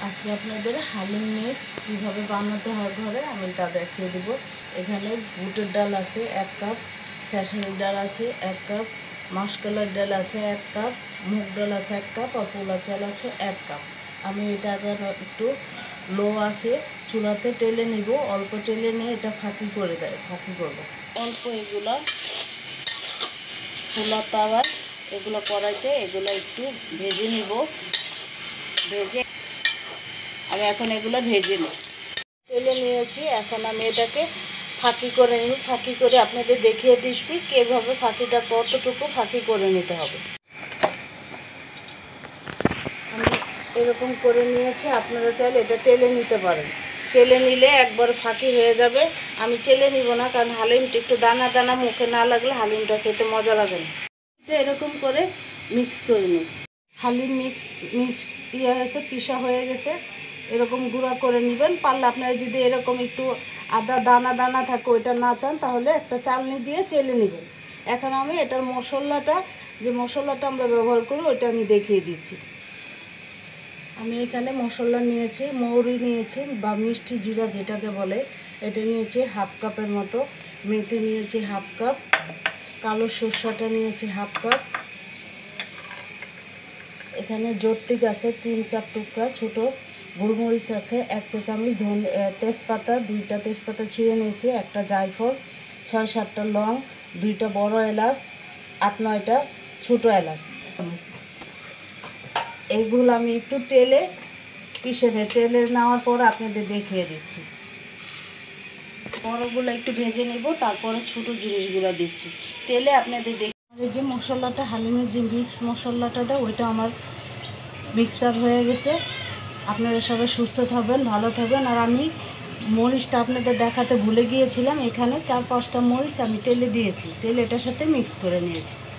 আজকে আপনাদের হালিম মিক্স কীভাবে বানাতে হয় ঘরে আমি তা দেখিয়ে দেবো। এখানে বুটের ডাল আছে 1 কাপ, খেসারির ডাল আছে 1 কাপ, মাসকলাইর ডাল আছে 1 কাপ, মুগ ডাল আছে 1 কাপ আর পোলা চাল আছে 1 কাপ। আমি এটা আগে একটু লো আছে চুলাতে টেলে নিব, অল্প টেলে নিয়ে এটা ফাঁকি করবো অল্প। এগুলো পোলা তাওয়ায় এগুলো কড়াইতে এগুলো একটু ভেজে নিব। ভেজে আমি এখন এগুলো ভেজে নিই, তেলে নিয়েছি। এখন আমি এটাকে ফাঁকি করে নিই। ফাঁকি করে আপনাদের দেখিয়ে দিচ্ছি কীভাবে ফাঁকিটা কতটুকু ফাঁকি করে নিতে হবে। আমি এরকম করে নিয়েছি, আপনারা চাইলে এটা টেলে নিতে পারেন। চেলে নিলে একবার ফাঁকি হয়ে যাবে। আমি চেলে নিব না, কারণ হালিমটা একটু দানা দানা মুখে না লাগলে হালিমটা খেতে মজা লাগে না। এটা এরকম করে মিক্স করে নিই। হালিম মিক্স হয়েছে, পিসা হয়ে গেছে। এরকম গুঁড়া করে নেবেন। পারলে আপনারা যদি এরকম একটু আদা দানা দানা থাকে ওইটা না চান, তাহলে একটা চালনি দিয়ে চেলে নেবেন। এখন আমি এটার যে মশলাটা আমরা ব্যবহার করি ওইটা আমি দেখিয়ে দিচ্ছি। আমি এখানে মশলা নিয়েছি, মৌরি নিয়েছি বা মিষ্টি জিরা যেটাকে বলে, এটা নিয়েছি 1/2 কাপের মতো। মেথি নিয়েছি 1/2 কাপ, কালো সরষাটা নিয়েছি 1/2 কাপ। এখানে জর্তিক আছে 3-4 টুকরা ছোটো, গোলমরিচ আছে 1 চা চামচ, তেজপাতা 2টা তেজপাতা ছিঁড়ে নিয়েছি, একটা জায়ফল, 6-7টা লং, 2টা বড় এলাচ, 8-9টা ছোটো এলাচ। এইগুলো আমি একটু টেলে নেওয়ার পর আপনাদের দেখিয়ে দিচ্ছি। বড়গুলো একটু ভেজে নেব, তারপরে ছোটো জিনিসগুলো দিচ্ছি টেলে আপনাদের এই যে মশলাটা, হালিমের যে মিক্স মশলাটা দেয় ওইটা আমার মিক্সার হয়ে গেছে। আপনারা সবাই সুস্থ থাকবেন, ভালো থাকবেন। আর আমি মরিচটা আপনাদের দেখাতে ভুলে গিয়েছিলাম, এখানে 4-5টা মরিচ আমি টেলে দিয়েছি, টেলে এটার সাথে মিক্স করে নিয়েছি।